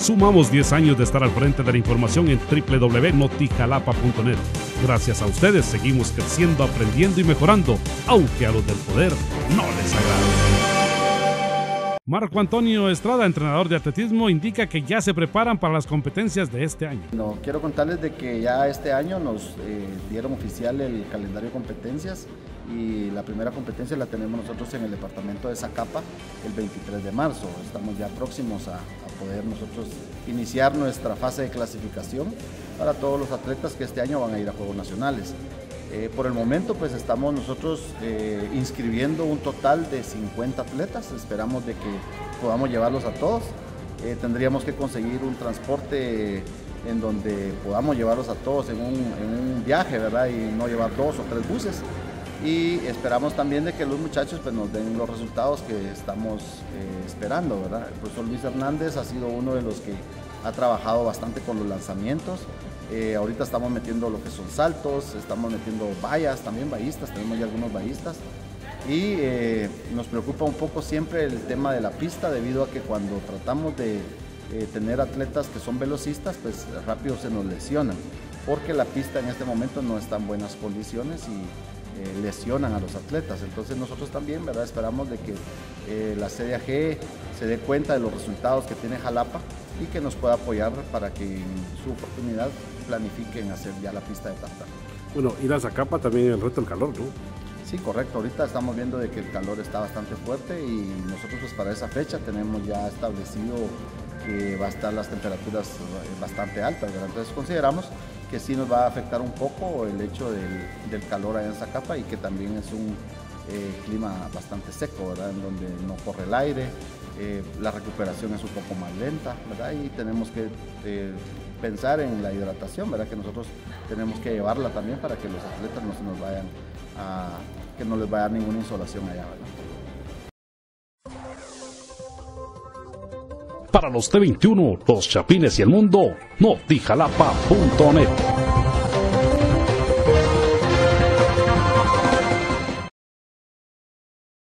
Sumamos 10 años de estar al frente de la información en www.notijalapa.net. Gracias a ustedes seguimos creciendo, aprendiendo y mejorando, aunque a los del poder no les agrade. Marco Antonio Estrada, entrenador de atletismo, indica que ya se preparan para las competencias de este año. No, quiero contarles de que ya este año nos dieron oficial el calendario de competencias y la primera competencia la tenemos nosotros en el departamento de Zacapa el 23 de marzo. Estamos ya próximos a poder nosotros iniciar nuestra fase de clasificación para todos los atletas que este año van a ir a Juegos Nacionales. Por el momento pues estamos nosotros inscribiendo un total de 50 atletas, esperamos de que podamos llevarlos a todos. Tendríamos que conseguir un transporte en donde podamos llevarlos a todos en un viaje, ¿verdad? Y no llevar 2 o 3 buses. Y esperamos también de que los muchachos pues, nos den los resultados que estamos esperando, ¿verdad? El profesor Luis Hernández ha sido uno de los que ha trabajado bastante con los lanzamientos. Ahorita estamos metiendo lo que son saltos, estamos metiendo vallas, también ballistas, tenemos ya algunos ballistas. Y nos preocupa un poco siempre el tema de la pista, debido a que cuando tratamos de tener atletas que son velocistas, pues rápido se nos lesionan, porque la pista en este momento no está en buenas condiciones y lesionan a los atletas. Entonces nosotros también, ¿verdad?, esperamos de que la CDAG se dé cuenta de los resultados que tiene Jalapa y que nos pueda apoyar para que en su oportunidad planifiquen hacer ya la pista de tartán. Bueno, ir a Zacapa también el reto del calor, ¿no? Sí, correcto. Ahorita estamos viendo de que el calor está bastante fuerte y nosotros pues para esa fecha tenemos ya establecido que va a estar las temperaturas bastante altas, ¿verdad? Entonces consideramos que sí nos va a afectar un poco el hecho del calor allá en Zacapa y que también es un clima bastante seco, ¿verdad?, en donde no corre el aire, la recuperación es un poco más lenta, ¿verdad? Y tenemos que pensar en la hidratación, ¿verdad?, que nosotros tenemos que llevarla también para que los atletas no se nos vayan que no les vaya a dar ninguna insolación allá, ¿verdad? Para los T21, los Chapines y el mundo, notijalapa.net.